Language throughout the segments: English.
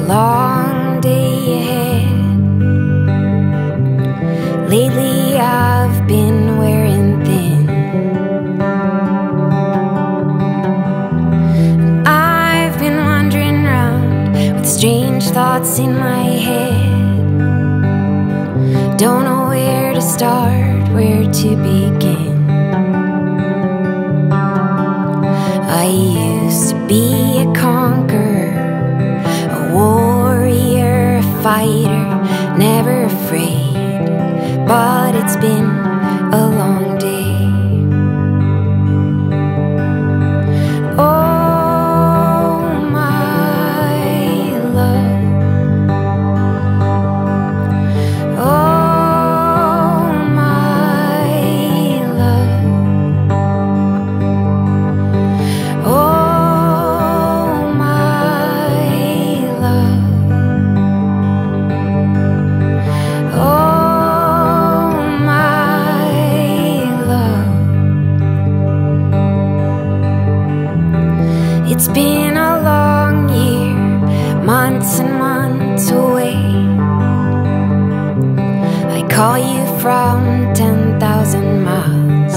long day ahead. Lately I've been wearing thin. I've been wandering round with strange thoughts in my head. Don't know where to start, where to begin. I used to be a conqueror, a warrior, a fighter, never afraid. But it's been a long day. Oh, my love. Oh, my love. Oh, my love. Oh, my love. It's been a long year, months and months away. I call you from 10,000 miles.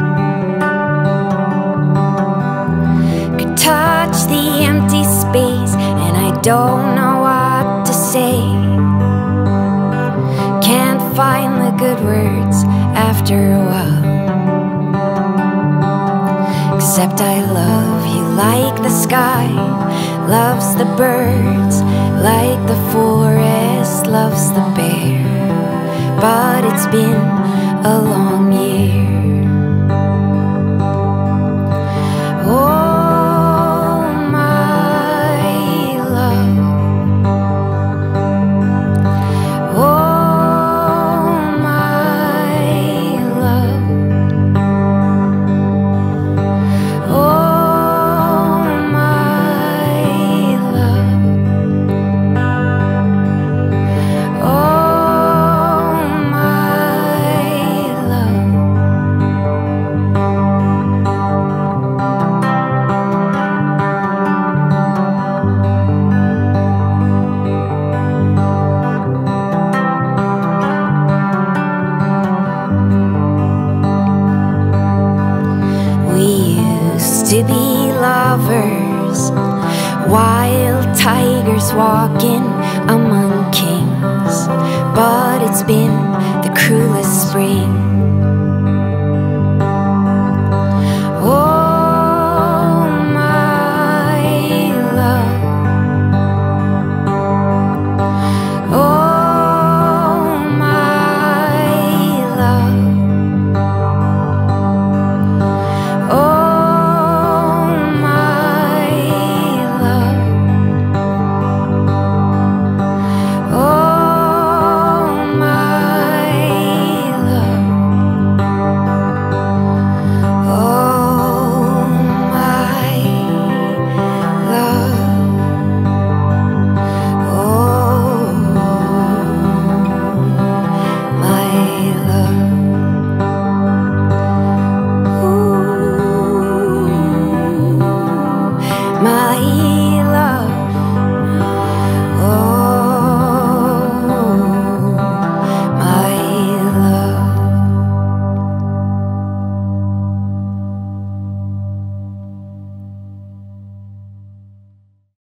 Could touch the empty space and I don't know what to say. Can't find the good words after a while. Except I love you like the sky loves the birds, like the forest loves the bear. But it's been a long year. Oh, my love. Oh, my love. Oh, my love. Oh, my love. We used to be lovers, wild tigers walking among kings. But it's been the cruelest spring. Oh, my love. Oh, my love. Oh, my love. Oh, my love. Oh, my love. Oh, my love. Ooh, my